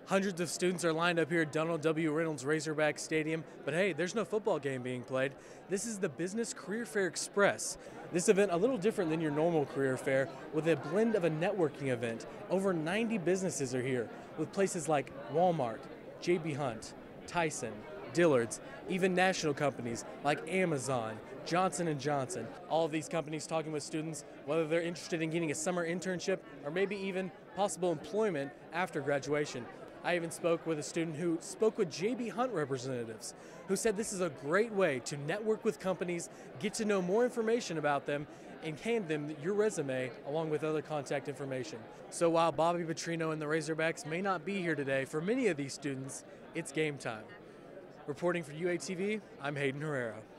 Hundreds of students are lined up here at Donald W. Reynolds Razorback Stadium, but hey, there's no football game being played. This is the Business Career Fair Express. This event a little different than your normal career fair with a blend of a networking event. Over 90 businesses are here with places like Walmart, J.B. Hunt, Tyson, Dillard's, even national companies like Amazon, Johnson & Johnson. All of these companies talking with students whether they're interested in getting a summer internship or maybe even possible employment after graduation. I even spoke with a student who spoke with J.B. Hunt representatives who said this is a great way to network with companies, get to know more information about them, and hand them your resume along with other contact information. So while Bobby Petrino and the Razorbacks may not be here today, for many of these students, it's game time. Reporting for UATV, I'm Hayden Herrera.